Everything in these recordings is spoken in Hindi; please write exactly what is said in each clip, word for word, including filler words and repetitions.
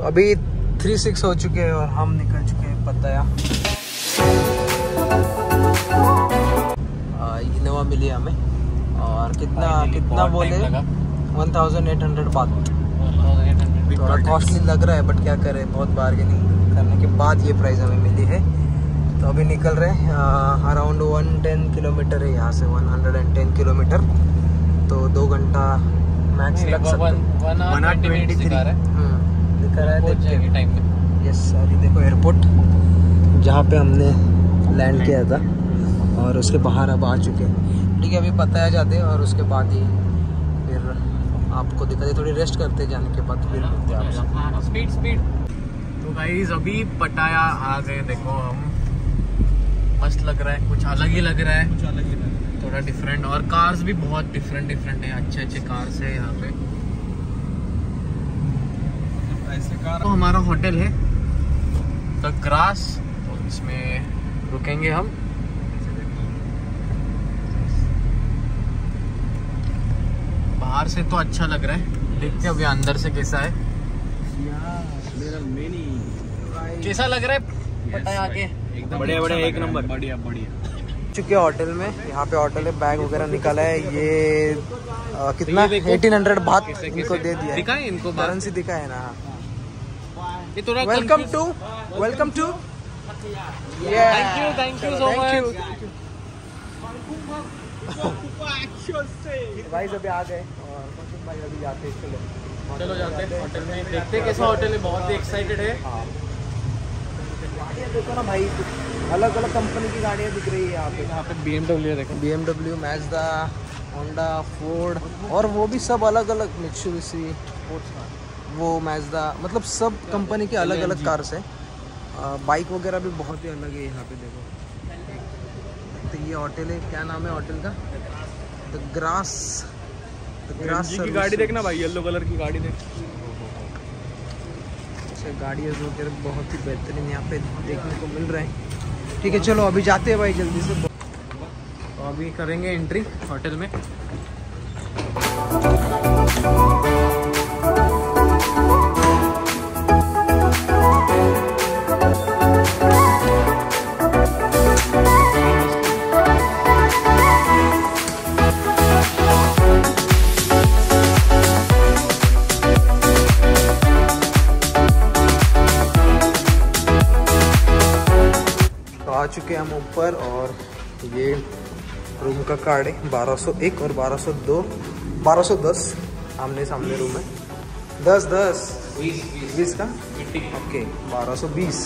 अभी थ्री सिक्स हो चुके हैं और हम निकल चुके हैं पताया। इनोवा मिली हमें और कितना कितना बोले वन थाउजेंड एट हंड्रेड बात। थोड़ा कॉस्टली लग रहा है बट क्या करें, बहुत बार्गेनिंग करने के बाद ये प्राइस हमें मिली है। तो अभी निकल रहे हैं, अराउंड वन टेन किलोमीटर है यहाँ से, one hundred and ten kilometre. तो दो घंटा मैक्स लग सकता है। वन आवर ट्वेंटी थ्री दिखा रहा है टाइम में। यस, अभी देखो एयरपोर्ट जहाँ पे हमने लैंड किया था और उसके बाहर अब आ चुके हैं। ठीक है, अभी पताया जाते हैं और उसके बाद ही फिर आपको दिखाते, थोड़ी रेस्ट करते जाने के बाद फिर मिलते हैं आपसे। Speed speed. तो गाइस अभी पटाया आ गए, देखो हम, मस्त लग रहा है, कुछ अलग ही लग रहा है, कुछ अलग ही लग रहा है, थोड़ा डिफरेंट। और कार्स भी बहुत डिफरेंट डिफरेंट है, अच्छे अच्छे कार्स है यहाँ पे। ऐसे कार। तो हमारा होटल है द ग्रास, तो इसमें रुकेंगे हम। बाहर से तो अच्छा लग रहा है, देखते हैं अभी अंदर से कैसा है। कैसा लग रहा है पटाया आके? एकदम बढ़िया बढ़िया, एक नंबर, बढ़िया बढ़िया। चुके होटल में, यहाँ पे होटल है, बैग वगैरह निकाला है। ये आ, कितना एटीन हंड्रेड बात इनको दे दिया, दिखाए इनको करेंसी दिखा है ना। ये थोड़ा welcome to welcome to thank you thank you so much भाई। अभी आ गए और भाई अभी जाते हैं, चलो चलो जाते हैं होटल में, देखते हैं कैसा होटल है। बहुत ही एक्साइटेड है। गाड़ियाँ देखो ना भाई, अलग अलग कंपनी की गाड़ियाँ दिख रही है यहाँ पे। यहाँ पे बी एम डब्ल्यू देखो, B M W, Mazda, Honda, Ford, और वो भी सब अलग अलग, मित्सुबिशी, वो मैज़दा, मतलब सब कंपनी के अलग अलग कार्स है। बाइक वगैरह भी बहुत ही अलग है यहाँ पे देखो। तो ये होटल है, क्या नाम है होटल का? The grass. द ग्रास की गाड़ी देखना भाई, येलो कलर की गाड़ी देख। गाड़ियाँ वगैरह बहुत ही बेहतरीन यहाँ पे देखने को मिल रहे हैं। ठीक है, चलो अभी जाते हैं भाई जल्दी से। तो अभी करेंगे एंट्री होटल में। आ चुके हैं हम ऊपर और ये रूम का कार्ड है, बारह सौ एक और बारह सौ दो, बारह सौ दस आमने सामने रूम है। दस दस बीस का ओके, बारह सौ बीस।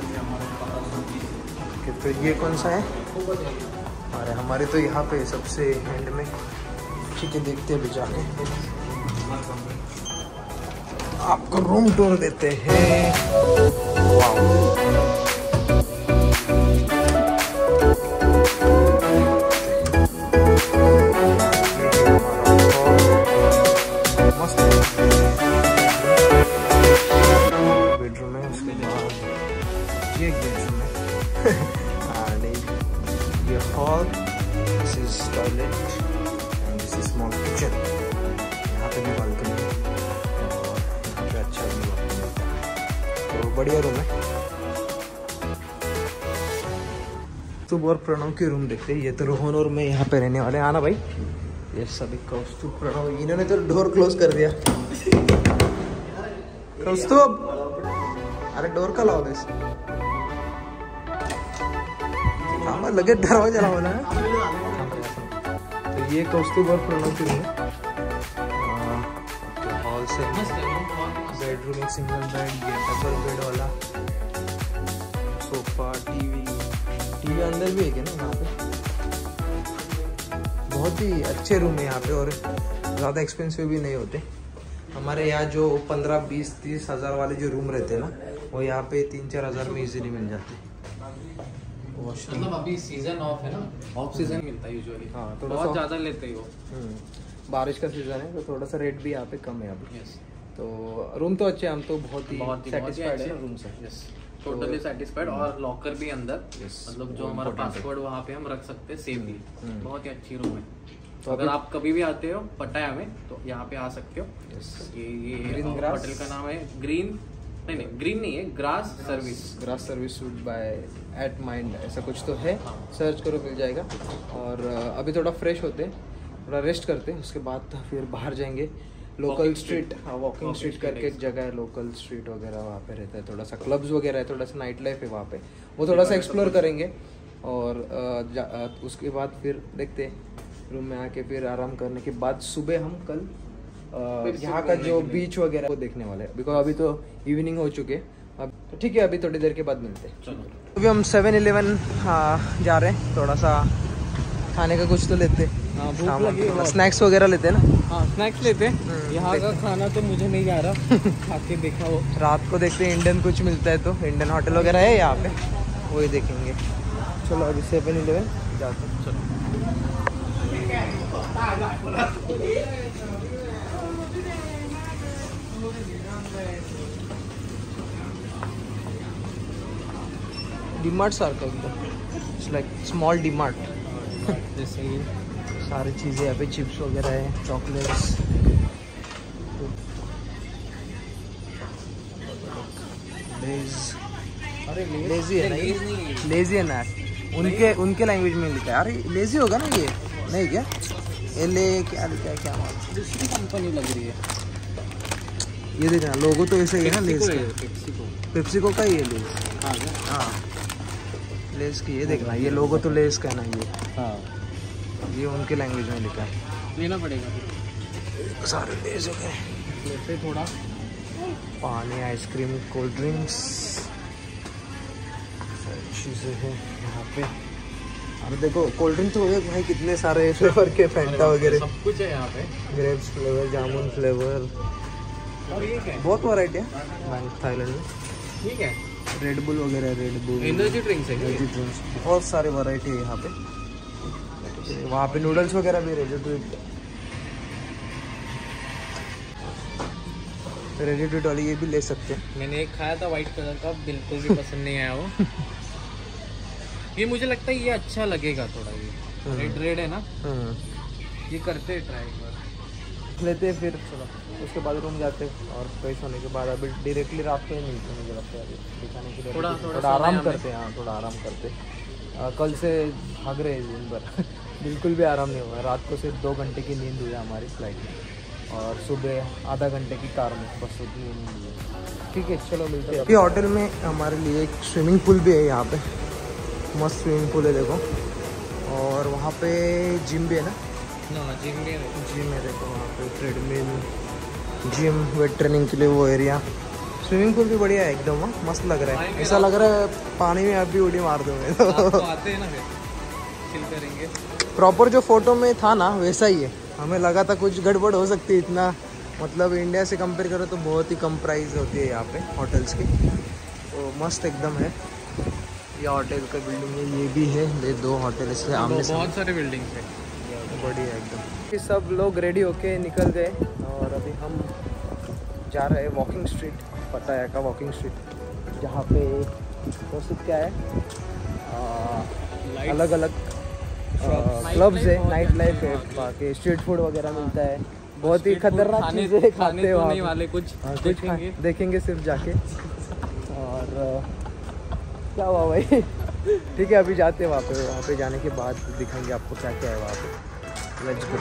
तो ये कौन सा है? अरे हमारे तो यहाँ पे सबसे एंड में। ठीक है, देखते हैं जाके, आपको रूम टूर देते हैं। वाह, बेडरूम है, उसके बाद ये एक बेडरूम है एंड ये hall, this is toilet and this is small kitchen. यहाँ पे भी बालकनी है और यहाँ पे अच्छा व्यू आता है, तो बढ़िया रूम है। तो और प्रणव की रूम देखते हैं। ये तो रोहन और मैं यहाँ पे रहने वाले हैं। आना भाई, ये सभी कौस्तुभ, प्रणव, इन्होंने तो डोर क्लोज कर दिया। कौस्तुभ, अरे डोर का लाओ वैसे, हाँ लगे दरवाजा लाओ ना। तो ये कौस्तुभ और प्रणव की रूम है। हॉल से बेडरूम, एक सिंगल बेड, ये डबल बेड वाला, सोफा, टीवी, टीवी अंदर भी है ना यहाँ पे। बहुत ही अच्छे रूम है यहाँ पे और ज़्यादा एक्सपेंसिव भी नहीं होते। हमारे यहाँ जो पंद्रह बीस तीस हज़ार वाले जो रूम रहते हैं ना, वो यहाँ पे तीन चार हज़ार में इजीली मिल जाते हैं। मतलब अभी सीजन ऑफ है ना, ऑफ सीजन मिलता है यूजुअली। हाँ, थोड़ा बहुत ज़्यादा लेते ही वो। बारिश का सीजन है तो थोड़ा सा रेट भी यहाँ पे कम है अभी। तो रूम तो अच्छे, हम तो बहुत ही सेटिस्फाइड है रूम से। Totally satisfied. और लॉकर भी अंदर, मतलब जो हमारा पासवर्ड वहाँ पे हम रख सकते हैं सेफली। बहुत ही अच्छी रूम है। तो अगर आप कभी भी आते हो पटाया में तो यहाँ पे आ सकते हो। ये ये होटल का नाम है ग्रीन नहीं नहीं ग्रीन नहीं है, grass service. Grass service suit by at mind ऐसा कुछ तो है, सर्च करो मिल जाएगा। और अभी थोड़ा फ्रेश होते हैं, थोड़ा रेस्ट करते हैं, उसके बाद फिर बाहर जाएंगे। लोकल स्ट्रीट, हाँ वॉकिंग स्ट्रीट करके एक जगह है, लोकल स्ट्रीट वगैरह वहाँ पे रहता है, थोड़ा सा क्लब्स वगैरह है, थोड़ा सा नाइट लाइफ है वहाँ पे, वो थोड़ा सा एक्सप्लोर करेंगे। और उसके बाद फिर देखते हैं रूम में आके, फिर आराम करने के बाद सुबह हम कल यहाँ का जो बीच वगैरह वो देखने वाले हैं, बिकॉज अभी तो इवनिंग हो चुके हैं। अब तो ठीक है, अभी थोड़ी देर के बाद मिलते हैं। चलो अभी हम सेवन इलेवन जा रहे हैं, थोड़ा सा खाने का कुछ तो लेते हैं, स्नैक्स वगैरह लेते हैं ना। हाँ स्नैक्स लेते हैं, यहाँ का खाना तो मुझे नहीं जा रहा खा के देखा वो। रात को देखते हैं इंडियन कुछ मिलता है तो, इंडियन होटल वगैरह है यहाँ पे, वही देखेंगे। चलो अभी सेवन इलेवन जाते हैं। चलो डीमार्ट सारखा एकदम, इट्स लाइक स्मॉल डीमार्ट जैसे ही सारी चीज़ें यहाँ पे, चिप्स वगैरह है, चॉकलेट्स। अरे लेजी है ना ये, लेजी है ना, उनके उनके लैंग्वेज में लिखा है। अरे लेजी होगा ना ये, नहीं क्या एल ए क्या लिखा है, क्या मालूम, दूसरी कंपनी लग रही है। ये देखना लोगो तो ऐसे ही है ना, लेज का, पेप्सिको का ही है लेज। हाँ हाँ लेज की, ये देखना ये लोगो तो लेज का है ना ये। हाँ ये उनके लैंग्वेज में लिखा है, लेना पड़ेगा फिर। सारे लेज हो गए। लेते थोड़ा पानी, आइसक्रीम, कोल्ड ड्रिंक्स, सारी चीज़ें हैं यहाँ पे। अरे देखो कोल्ड ड्रिंक तो है भाई, कितने सारे फ्लेवर के, फैंटा वगैरह सब कुछ है यहाँ पे, ग्रेप्स फ्लेवर, जामुन फ्लेवर, और ये क्या है? बहुत वैरायटी है थाईलैंड में। ठीक है, रेड बुल वगैरह, रेड बुल एनर्जी ड्रिंक्स है, एनर्जी ड्रिंक्स, बहुत सारे वैरायटी है यहाँ पे। वहाँ पे नूडल्स वगैरह भी ready to eat, ready to eat वाली ये भी ले सकते हैं। मैंने एक खाया था वाइट कलर का, बिल्कुल भी पसंद नहीं आया वो। ये मुझे लगता है ये अच्छा लगेगा थोड़ा, ये रेड रेड है ना, ये करते हैं ट्राई एक बार, लेते हैं फिर। चलो उसके बाद रूम जाते हैं, और फ्रेश होने के बाद अभी डायरेक्टली रात को ही मिलते हैं, मुझे लगता है अभी दिखाने के लिए थोड़ा थोड़ा आराम करते हैं। हाँ थोड़ा आराम करते हैं, कल से भाग रहे हैं दिन भर बिल्कुल भी आराम नहीं हुआ। रात को सिर्फ दो घंटे की नींद हुई हमारी फ्लाइट में, और सुबह आधा घंटे की कार में, बस उतनी नींद हुई। ठीक है चलो मिलते हैं। अभी होटल में हमारे लिए एक स्विमिंग पूल भी है यहाँ पे, मस्त स्विमिंग पूल है देखो, और वहाँ पे जिम भी है ना, जिम भी है, जिम है देखो वहाँ पे, ट्रेडमिल, जिम, वेट ट्रेनिंग के लिए वो एरिया। स्विमिंग पूल भी बढ़िया है एकदम, वहाँ मस्त लग रहा है, ऐसा लग रहा है पानी में अभी उड़ी मार दूँगे तो आते हैं ना फिर चिल करेंगे। प्रॉपर जो फोटो में था ना वैसा ही है, हमें लगा था कुछ गड़बड़ हो सकती है, इतना मतलब इंडिया से कंपेयर करो तो बहुत ही कम प्राइस होती है यहाँ पे होटल्स की, तो मस्त एकदम है। ये होटल का बिल्डिंग है, ये भी है, ये दो होटल इसलिए आमने बहुत सारे बिल्डिंग्स है, बढ़िया एकदम। ये सब लोग रेडी होके निकल गए, और अभी हम जा रहे हैं वॉकिंग स्ट्रीट, पटाया का वॉकिंग स्ट्रीट, जहाँ पे दोस्तों क्या है, अलग अलग क्लब्स है, नाइट लाइफ है, बाकी स्ट्रीट फूड वगैरह मिलता है, बहुत ही खतरनाक चीज़ें खाते हैं वहाँ वाले, कुछ देखेंगे देखेंगे सिर्फ जाके। और क्या हुआ भाई ठीक है अभी जाते हैं वहाँ पे, वहाँ पे जाने के बाद दिखाएंगे आपको क्या क्या है वहाँ पे। Let's go.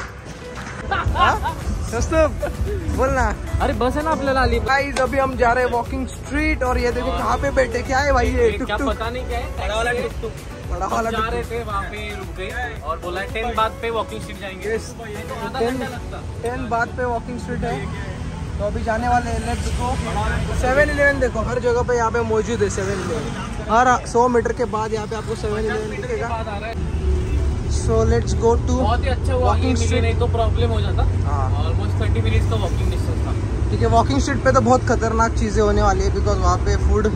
बोलना, अरे बस है ना आपल्याला आली। गाइस अभी हम जा रहे हैं वॉकिंग स्ट्रीट, और ये देखो कहाँ पे बैठे, क्या है भाई ये क्या पता नहीं क्या है, बड़ा वाला टुकटुक, बड़ा वाला जा रहे थे वहाँ पे रुक गए और बोला है टेन बाद पे वॉकिंग स्ट्रीट जाएंगे। टेन बाद पे वॉकिंग स्ट्रीट है, तो अभी जाने वाले हैं। Let's go. सेवन इलेवन देखो हर जगह पे यहाँ पे मौजूद है, सेवन इलेवन हर सौ मीटर के बाद यहाँ पे आपको सेवन इलेवन दिखेगा। सो लेट्स गो टू, बहुत ही अच्छा वॉकिंग स्ट्रीट, नहीं तो प्रॉब्लम हो जाता। ऑलमोस्ट थर्टी मिनट्स का वॉकिंग डिस्टेंस था। ठीक है, वॉकिंग स्ट्रीट पे तो बहुत खतरनाक चीज़ें होने वाली है, बिकॉज वहाँ पे फूड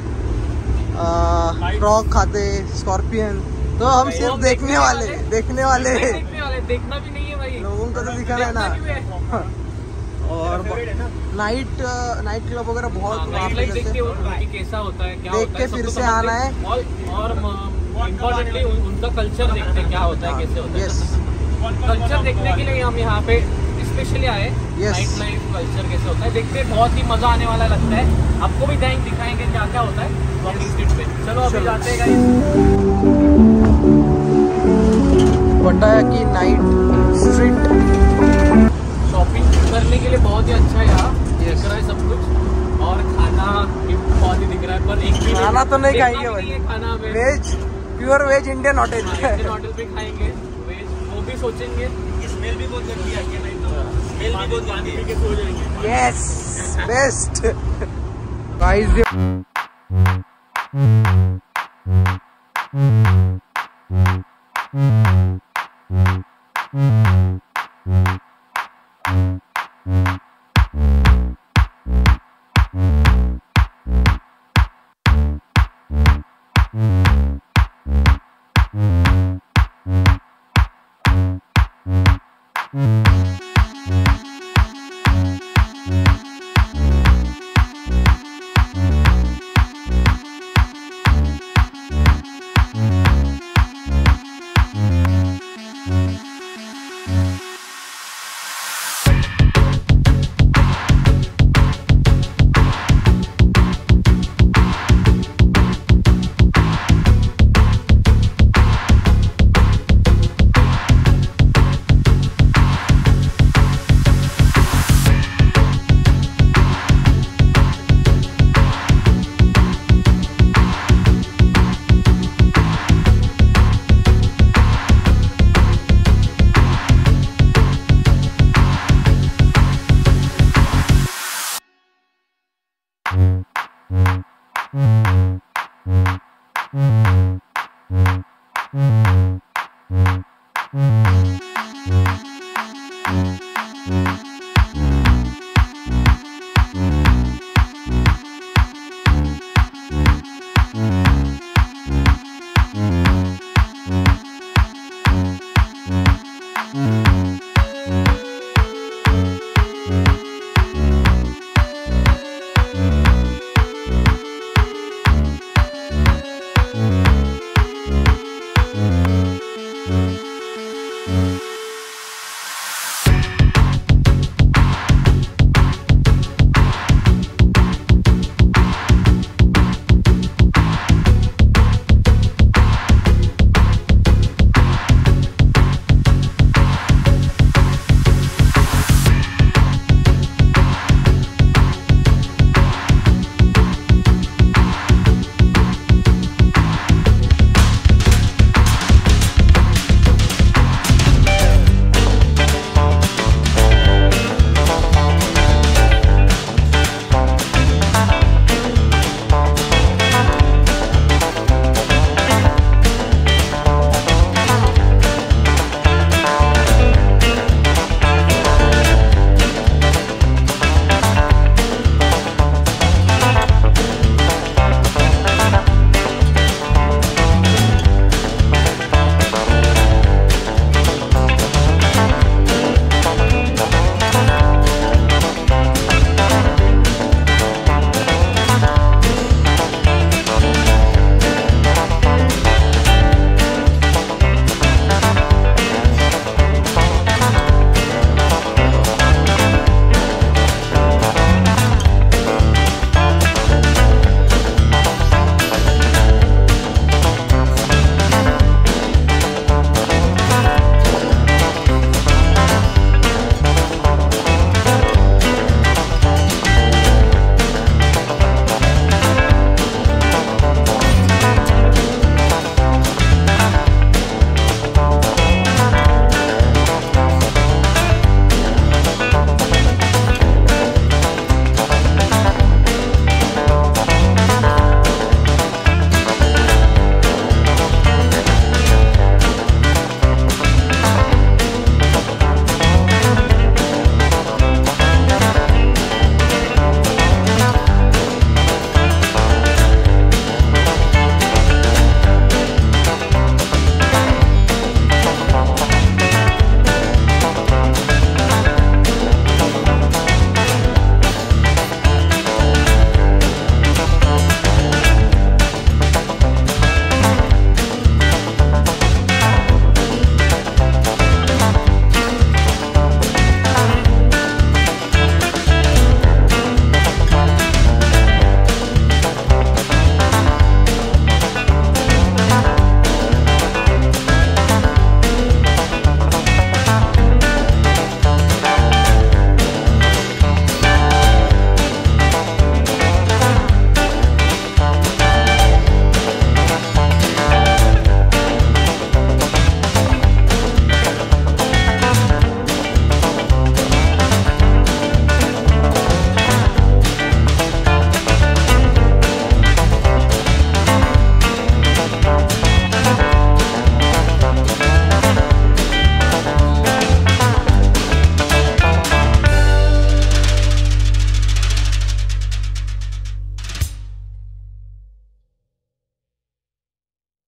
फ्रॉग खाते, स्कॉर्पियन, तो हम सिर्फ देखने वाले देखने वाले देखने वाले देखना भी नहीं है भाई, लोगों को तो दिखाना है ना। और नाइट नाइट क्लब वगैरह बहुत कैसा होता है, क्या देख के फिर से आना है, और इम्पोर्टेंटली उनका कल्चर देखते क्या होता है, कैसे होता है। यस, कल्चर देखने के लिए हम यहाँ पे स्पेशली आए Yes. नाइट लाइफ कल्चर कैसे होता है देखते हैं, बहुत ही मजा आने वाला लगता है। आपको भी टाइम दिखाएंगे क्या क्या होता है वॉकिंग स्ट्रीट पे। चलो अभी चलो। जाते हैं गाइस। पटाया की नाइट स्ट्रीट। शॉपिंग करने के लिए बहुत ही अच्छा है यहाँ, Yes. दिख रहा है सब कुछ, और खाना भी बहुत ही दिख रहा है, पर एक भी खाना तो नहीं देखना खाएंगे भी नहीं है भाई, खाना में। Veg, pure veg Indian hotel. Indian hotel पे खाएंगे वेज, वो भी सोचेंगे। स्मेल भी बहुत गंदी आती है, नहीं तो स्मेल भी बहुत गंदी है, सो जाएंगे। Yes, best guys. Mm-hmm.